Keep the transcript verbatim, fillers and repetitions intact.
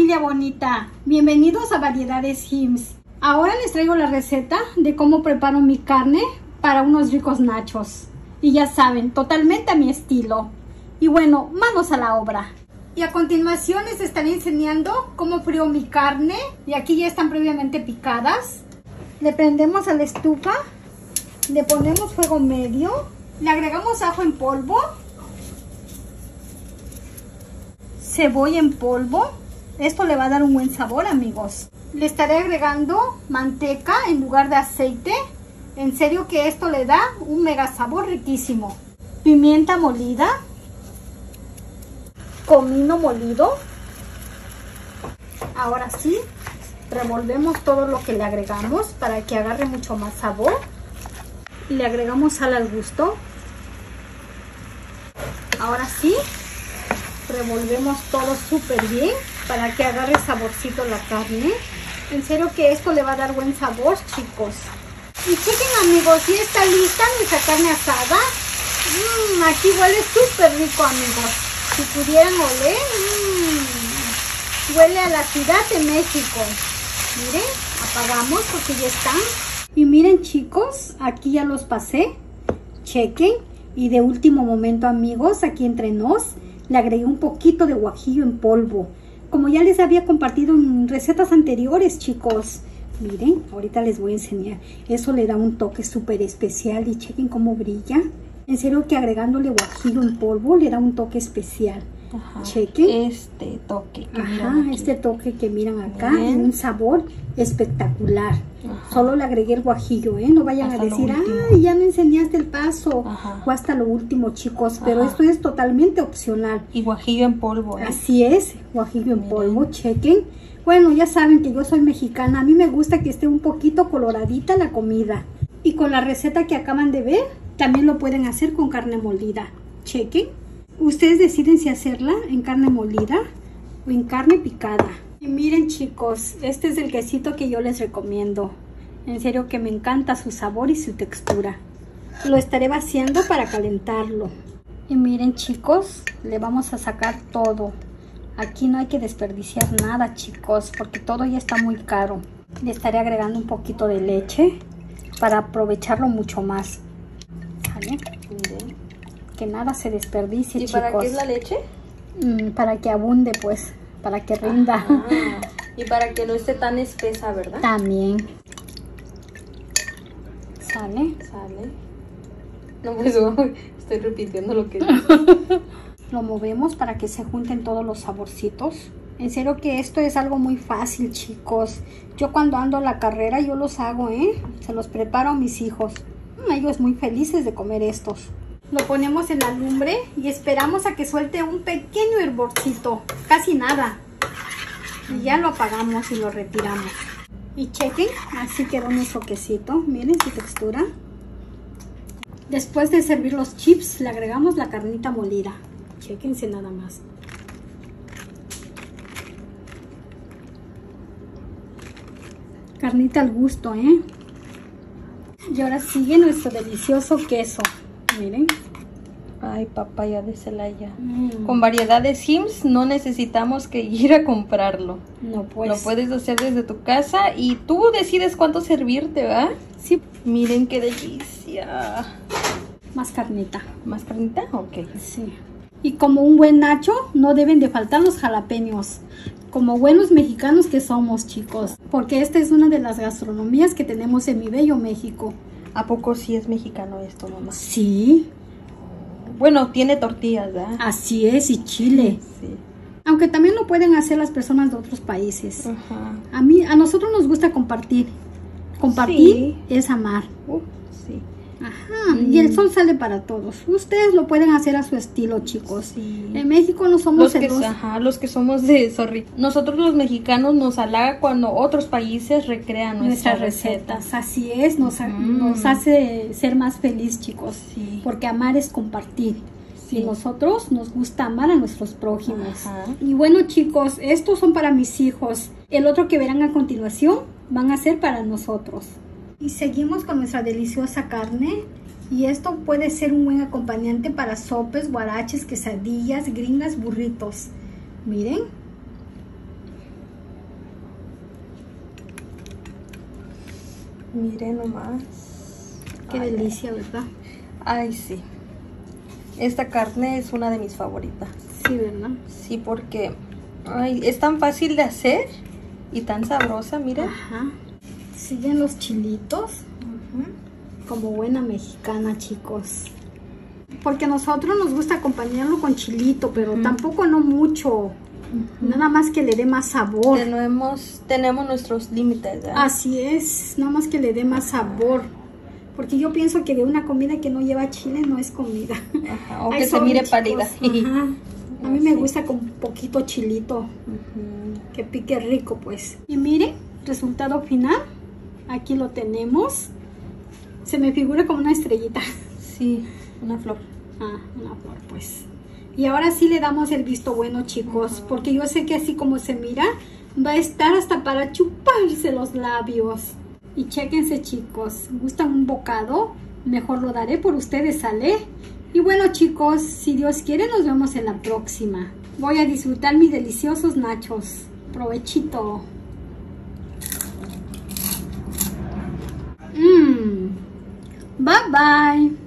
familia bonita, bienvenidos a Variedades Hims. Ahora les traigo la receta de cómo preparo mi carne para unos ricos nachos. Y ya saben, totalmente a mi estilo. Y bueno, manos a la obra. Y a continuación les estaré enseñando cómo frío mi carne. Y aquí ya están previamente picadas. Le prendemos a la estufa, le ponemos fuego medio, le agregamos ajo en polvo, cebolla en polvo. Esto le va a dar un buen sabor, amigos. Le estaré agregando manteca en lugar de aceite. En serio que esto le da un mega sabor riquísimo. Pimienta molida, comino molido. Ahora sí, revolvemos todo lo que le agregamos para que agarre mucho más sabor. Le agregamos sal al gusto. Ahora sí, revolvemos todo súper bien para que agarre saborcito la carne. En serio que esto le va a dar buen sabor, chicos. Y chequen, amigos, ya está lista nuestra carne asada. Mmm, aquí huele súper rico, amigos. Si pudieran oler, mmm, huele a la Ciudad de México. Miren, apagamos porque ya están. Y miren, chicos, aquí ya los pasé. Chequen. Y de último momento, amigos, aquí entre nos, le agregué un poquito de guajillo en polvo. Como ya les había compartido en recetas anteriores, chicos. Miren, ahorita les voy a enseñar. Eso le da un toque súper especial y chequen cómo brilla. En serio que agregándole guajillo en polvo le da un toque especial. Ajá, chequen. Este toque que Ajá, miran este toque que miran acá. Bien. Un sabor espectacular. Ajá. Solo le agregué el guajillo, ¿eh? No vayan Hasta a decir, ay, ya me enseñaste el paso. Ajá. O hasta lo último, chicos. Pero Ajá. esto es totalmente opcional. Y guajillo en polvo, ¿eh? Así es, guajillo en Miren. polvo, chequen. Bueno, ya saben que yo soy mexicana. A mí me gusta que esté un poquito coloradita la comida. Y con la receta que acaban de ver, también lo pueden hacer con carne molida. Chequen. Ustedes deciden si hacerla en carne molida o en carne picada. Y miren, chicos, este es el quesito que yo les recomiendo. En serio que me encanta su sabor y su textura. Lo estaré vaciando para calentarlo. Y miren, chicos, le vamos a sacar todo. Aquí no hay que desperdiciar nada, chicos, porque todo ya está muy caro. Le estaré agregando un poquito de leche para aprovecharlo mucho más. ¿Sale? Miren. Que nada se desperdicie, ¿Y chicos. para qué es la leche? Mm, para que abunde, pues, para que rinda. Ah, y para que no esté tan espesa, ¿verdad? También. ¿Sale? Sale. No, pues estoy repitiendo lo que Lo movemos para que se junten todos los saborcitos. En serio que esto es algo muy fácil, chicos. Yo cuando ando a la carrera, yo los hago, ¿eh? Se los preparo a mis hijos. Mm, ellos muy felices de comer estos. Lo ponemos en la lumbre y esperamos a que suelte un pequeño hervorcito. Casi nada. Y ya lo apagamos y lo retiramos. Y chequen, así quedó nuestro quesito. Miren su textura. Después de servir los chips, le agregamos la carnita molida. Chequense nada más. Carnita al gusto, ¿eh? Y ahora sigue nuestro delicioso queso. Miren. Ay, papaya de Celaya. Mm. Con Variedades Hims no necesitamos que ir a comprarlo. No, pues. Lo puedes hacer desde tu casa y tú decides cuánto servirte, ¿verdad? Sí. Miren qué delicia. Más carnita. ¿Más carnita? Ok. Sí. Y como un buen nacho, no deben de faltar los jalapeños. Como buenos mexicanos que somos, chicos. Porque esta es una de las gastronomías que tenemos en mi bello México. ¿A poco sí es mexicano esto, mamá? Sí. Bueno, tiene tortillas, ¿verdad? Así es, y chile. Sí. Aunque también lo pueden hacer las personas de otros países. Ajá. A mí, a nosotros nos gusta compartir. Compartir Sí. es amar. Uh, sí. Ajá. Mm. Y el sol sale para todos. Ustedes lo pueden hacer a su estilo, chicos. Sí. En México no somos Los que, celosos. ajá, los que somos de, sorry. Nosotros los mexicanos nos halaga cuando otros países recrean nuestras, Nuestras recetas. recetas. Así es, nos, ha- Mm. nos hace ser más feliz, chicos. Sí. Porque amar es compartir. Sí. Y nosotros nos gusta amar a nuestros prójimos. Ajá. Y bueno, chicos, estos son para mis hijos. El otro que verán a continuación van a ser para nosotros. Y seguimos con nuestra deliciosa carne. Y esto puede ser un buen acompañante para sopes, guaraches, quesadillas, gringas, burritos. Miren. Miren nomás. Qué Ay, delicia, ¿verdad? Ay, sí. Esta carne es una de mis favoritas. Sí, ¿verdad? Sí, porque ay, es tan fácil de hacer y tan sabrosa, miren. Ajá. Siguen los chilitos. Uh-huh. Como buena mexicana, chicos. Porque a nosotros nos gusta acompañarlo con chilito, pero uh-huh. tampoco no mucho. Uh-huh. Nada más que le dé más sabor. Tenemos, tenemos nuestros límites, ¿verdad? Así es, nada más que le dé más sabor. Porque yo pienso que de una comida que no lleva chile no es comida. Ajá, o que se mire pálida. Ajá. A mí me gusta con poquito chilito. Uh-huh. Que pique rico, pues. Y miren, resultado final. Aquí lo tenemos. Se me figura como una estrellita. Sí, una flor. Ah, una flor, pues. Y ahora sí le damos el visto bueno, chicos. Uh-huh. Porque yo sé que así como se mira, va a estar hasta para chuparse los labios. Y chéquense, chicos, ¿gustan un bocado? Mejor lo daré por ustedes, ¿sale? Y bueno, chicos, si Dios quiere, nos vemos en la próxima. Voy a disfrutar mis deliciosos nachos. Provechito. Mmm. Bye, bye.